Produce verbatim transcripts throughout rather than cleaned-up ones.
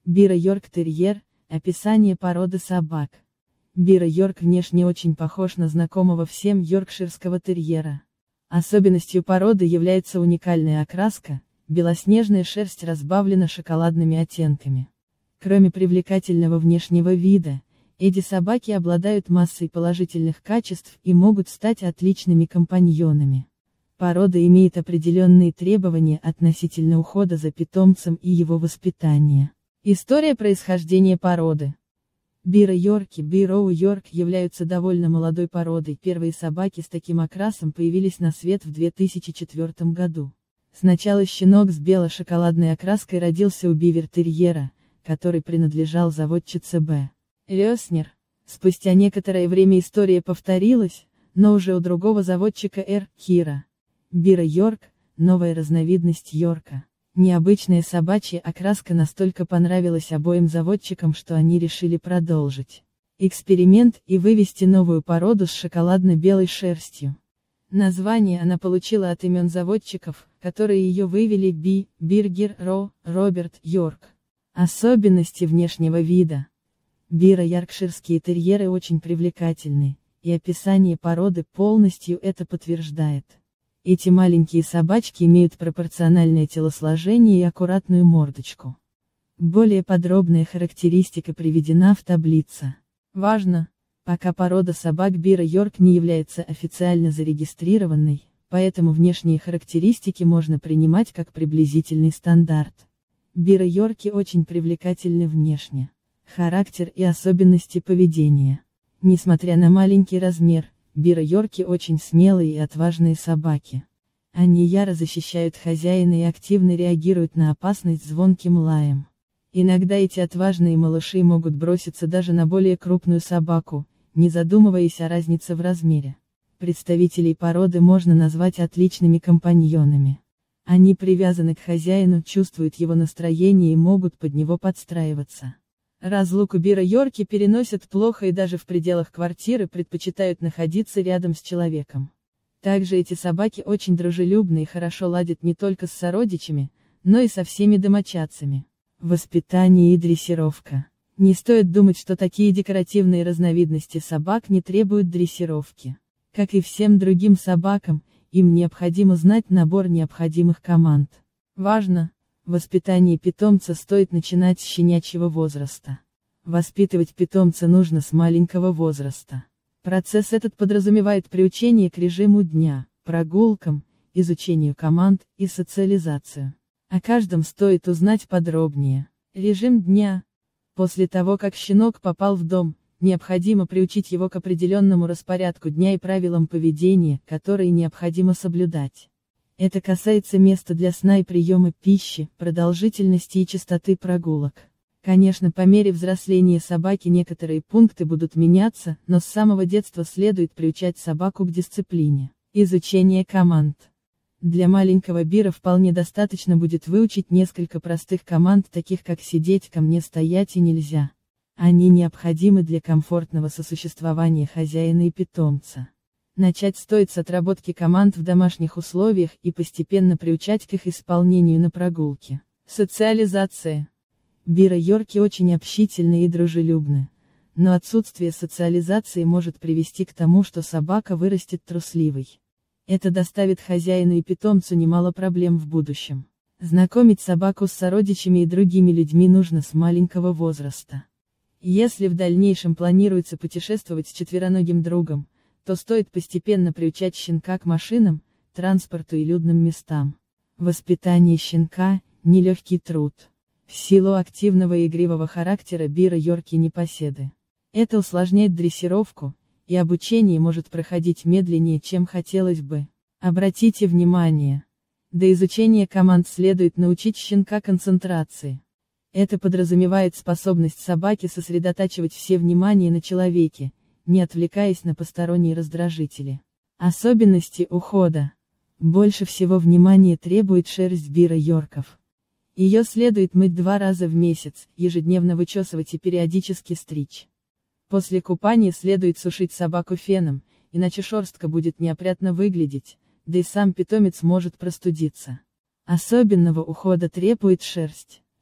Бира Йорк-терьер. Описание породы собак. Бира Йорк внешне очень похож на знакомого всем йоркширского терьера. Особенностью породы является уникальная окраска, белоснежная шерсть разбавлена шоколадными оттенками. Кроме привлекательного внешнего вида, эти собаки обладают массой положительных качеств и могут стать отличными компаньонами. Порода имеет определенные требования относительно ухода за питомцем и его воспитания. История происхождения породы. Бира Йорки, Бироу Йорк являются довольно молодой породой. Первые собаки с таким окрасом появились на свет в две тысячи четвёртом году. Сначала щенок с бело-шоколадной окраской родился у бивер-терьера, который принадлежал заводчице Б. Лёснер. Спустя некоторое время история повторилась, но уже у другого заводчика Р. Кира. Бира Йорк – новая разновидность Йорка. Необычная собачья окраска настолько понравилась обоим заводчикам, что они решили продолжить эксперимент и вывести новую породу с шоколадно-белой шерстью. Название она получила от имен заводчиков, которые ее вывели: Би, Биргер, Ро, Роберт, Йорк. Особенности внешнего вида. Биро-йоркширские терьеры очень привлекательны, и описание породы полностью это подтверждает. Эти маленькие собачки имеют пропорциональное телосложение и аккуратную мордочку. Более подробная характеристика приведена в таблице. Важно! Пока порода собак Бира Йорк не является официально зарегистрированной, поэтому внешние характеристики можно принимать как приблизительный стандарт. Бира Йорки очень привлекательны внешне. Характер и особенности поведения. Несмотря на маленький размер, Бира Йорки очень смелые и отважные собаки. Они яро защищают хозяина и активно реагируют на опасность звонким лаем. Иногда эти отважные малыши могут броситься даже на более крупную собаку, не задумываясь о разнице в размере. Представителей породы можно назвать отличными компаньонами. Они привязаны к хозяину, чувствуют его настроение и могут под него подстраиваться. Разлуку Бира Йорки переносят плохо и даже в пределах квартиры предпочитают находиться рядом с человеком. Также эти собаки очень дружелюбны и хорошо ладят не только с сородичами, но и со всеми домочадцами. Воспитание и дрессировка. Не стоит думать, что такие декоративные разновидности собак не требуют дрессировки. Как и всем другим собакам, им необходимо знать набор необходимых команд. Важно! Воспитание питомца стоит начинать с щенячьего возраста. Воспитывать питомца нужно с маленького возраста. Процесс этот подразумевает приучение к режиму дня, прогулкам, изучению команд и социализацию. О каждом стоит узнать подробнее. Режим дня. После того, как щенок попал в дом, необходимо приучить его к определенному распорядку дня и правилам поведения, которые необходимо соблюдать. Это касается места для сна и приема пищи, продолжительности и частоты прогулок. Конечно, по мере взросления собаки некоторые пункты будут меняться, но с самого детства следует приучать собаку к дисциплине. Изучение команд. Для маленького Бира вполне достаточно будет выучить несколько простых команд, таких как «сидеть», «ко мне», «стоять» и «нельзя». Они необходимы для комфортного сосуществования хозяина и питомца. Начать стоит с отработки команд в домашних условиях и постепенно приучать к их исполнению на прогулке. Социализация. Бира Йорки очень общительны и дружелюбны. Но отсутствие социализации может привести к тому, что собака вырастет трусливой. Это доставит хозяину и питомцу немало проблем в будущем. Знакомить собаку с сородичами и другими людьми нужно с маленького возраста. Если в дальнейшем планируется путешествовать с четвероногим другом, то стоит постепенно приучать щенка к машинам, транспорту и людным местам. Воспитание щенка – нелегкий труд. В силу активного и игривого характера Бира Йорки непоседы. Это усложняет дрессировку, и обучение может проходить медленнее, чем хотелось бы. Обратите внимание. До изучения команд следует научить щенка концентрации. Это подразумевает способность собаки сосредотачивать все внимание на человеке, не отвлекаясь на посторонние раздражители. Особенности ухода. Больше всего внимания требует шерсть Бира Йорков. Ее следует мыть два раза в месяц, ежедневно вычесывать и периодически стричь. После купания следует сушить собаку феном, иначе шерстка будет неопрятно выглядеть, да и сам питомец может простудиться. Особенного ухода требует шерсть.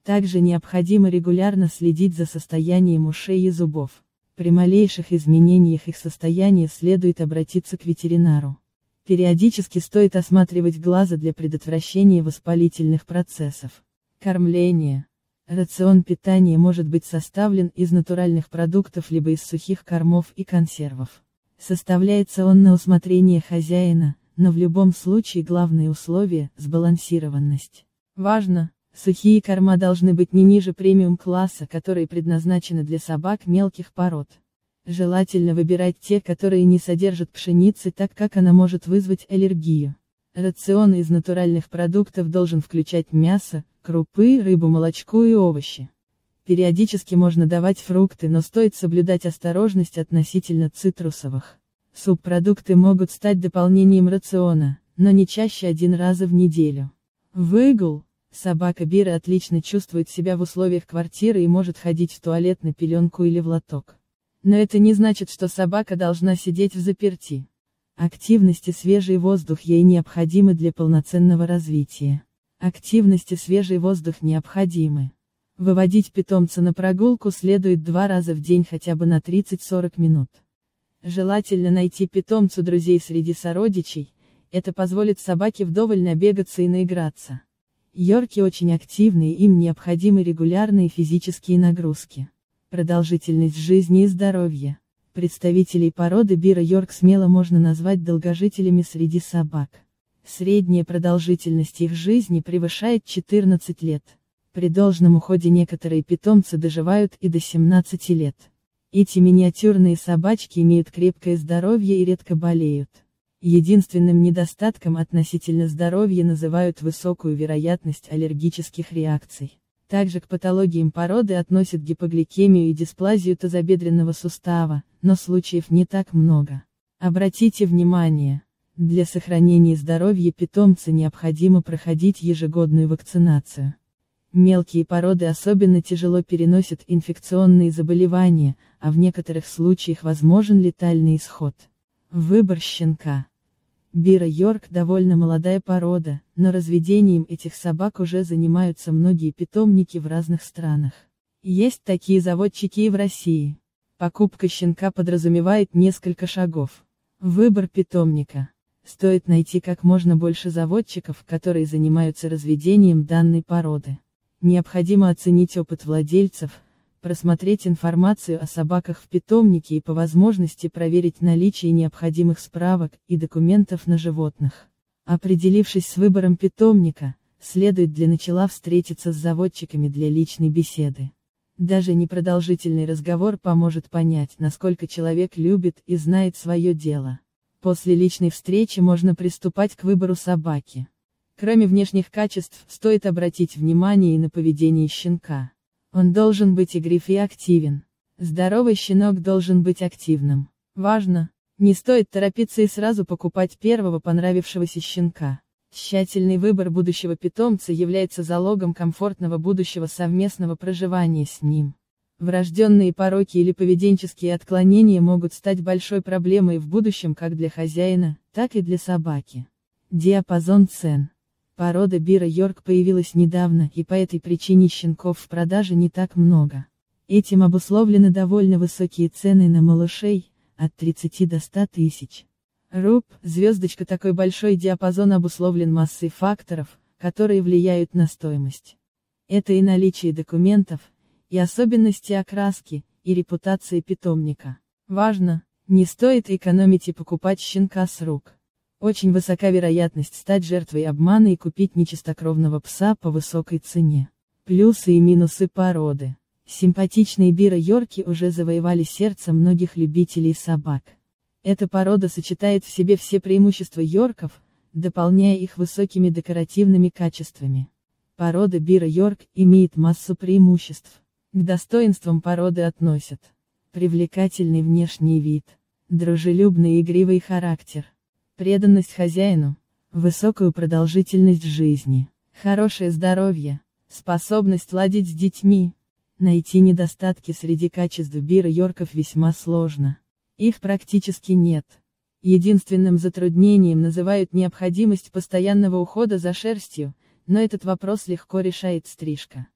Также необходимо регулярно следить за состоянием ушей и зубов. При малейших изменениях их состояния следует обратиться к ветеринару. Периодически стоит осматривать глаза для предотвращения воспалительных процессов. Кормление. Рацион питания может быть составлен из натуральных продуктов либо из сухих кормов и консервов. Составляется он на усмотрение хозяина, но в любом случае главное условие – сбалансированность. Важно! Сухие корма должны быть не ниже премиум-класса, которые предназначены для собак мелких пород. Желательно выбирать те, которые не содержат пшеницы, так как она может вызвать аллергию. Рацион из натуральных продуктов должен включать мясо, крупы, рыбу, молочко и овощи. Периодически можно давать фрукты, но стоит соблюдать осторожность относительно цитрусовых. Субпродукты могут стать дополнением рациона, но не чаще один раз в неделю. Выгул. Собака Бира отлично чувствует себя в условиях квартиры и может ходить в туалет на пеленку или в лоток. Но это не значит, что собака должна сидеть взаперти. Активность и свежий воздух ей необходимы для полноценного развития. Активность и свежий воздух необходимы. Выводить питомца на прогулку следует два раза в день хотя бы на тридцать-сорок минут. Желательно найти питомцу друзей среди сородичей, это позволит собаке вдоволь набегаться и наиграться. Йорки очень активные, им необходимы регулярные физические нагрузки. Продолжительность жизни и здоровья. Представителей породы Бира Йорк смело можно назвать долгожителями среди собак. Средняя продолжительность их жизни превышает четырнадцать лет. При должном уходе некоторые питомцы доживают и до семнадцати лет. Эти миниатюрные собачки имеют крепкое здоровье и редко болеют. Единственным недостатком относительно здоровья называют высокую вероятность аллергических реакций. Также к патологиям породы относят гипогликемию и дисплазию тазобедренного сустава, но случаев не так много. Обратите внимание, для сохранения здоровья питомца необходимо проходить ежегодную вакцинацию. Мелкие породы особенно тяжело переносят инфекционные заболевания, а в некоторых случаях возможен летальный исход. Выбор щенка. Бира Йорк довольно молодая порода, но разведением этих собак уже занимаются многие питомники в разных странах. Есть такие заводчики и в России. Покупка щенка подразумевает несколько шагов. Выбор питомника. Стоит найти как можно больше заводчиков, которые занимаются разведением данной породы. Необходимо оценить опыт владельцев, просмотреть информацию о собаках в питомнике и по возможности проверить наличие необходимых справок и документов на животных. Определившись с выбором питомника, следует для начала встретиться с заводчиками для личной беседы. Даже непродолжительный разговор поможет понять, насколько человек любит и знает свое дело. После личной встречи можно приступать к выбору собаки. Кроме внешних качеств, стоит обратить внимание и на поведение щенка. Он должен быть игрив и активен. Здоровый щенок должен быть активным. Важно! Не стоит торопиться и сразу покупать первого понравившегося щенка. Тщательный выбор будущего питомца является залогом комфортного будущего совместного проживания с ним. Врожденные пороки или поведенческие отклонения могут стать большой проблемой в будущем как для хозяина, так и для собаки. Диапазон цен. Порода Бира Йорк появилась недавно, и по этой причине щенков в продаже не так много. Этим обусловлены довольно высокие цены на малышей, от тридцати до ста тысяч. Руб, звездочка, такой большой диапазон обусловлен массой факторов, которые влияют на стоимость. Это и наличие документов, и особенности окраски, и репутации питомника. Важно, не стоит экономить и покупать щенка с рук. Очень высока вероятность стать жертвой обмана и купить нечистокровного пса по высокой цене. Плюсы и минусы породы. Симпатичные Бира Йорки уже завоевали сердце многих любителей собак. Эта порода сочетает в себе все преимущества йорков, дополняя их высокими декоративными качествами. Порода Бира Йорк имеет массу преимуществ. К достоинствам породы относят привлекательный внешний вид, дружелюбный и игривый характер, преданность хозяину, высокую продолжительность жизни, хорошее здоровье, способность ладить с детьми. Найти недостатки среди качеств Бира Йорков весьма сложно. Их практически нет. Единственным затруднением называют необходимость постоянного ухода за шерстью, но этот вопрос легко решает стрижка.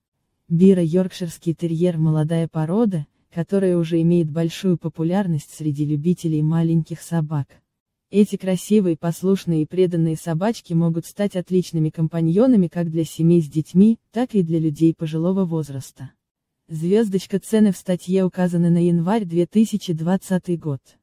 Бира йоркширский терьер – молодая порода, которая уже имеет большую популярность среди любителей маленьких собак. Эти красивые, послушные и преданные собачки могут стать отличными компаньонами как для семей с детьми, так и для людей пожилого возраста. Звездочка. Цены в статье указаны на январь две тысячи двадцатый год.